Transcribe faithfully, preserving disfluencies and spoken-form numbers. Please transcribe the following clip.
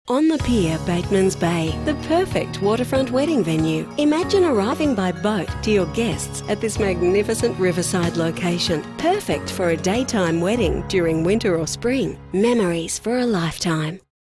On the Pier, Batemans Bay, the perfect waterfront wedding venue. Imagine arriving by boat to your guests at this magnificent riverside location. Perfect for a daytime wedding during winter or spring. Memories for a lifetime.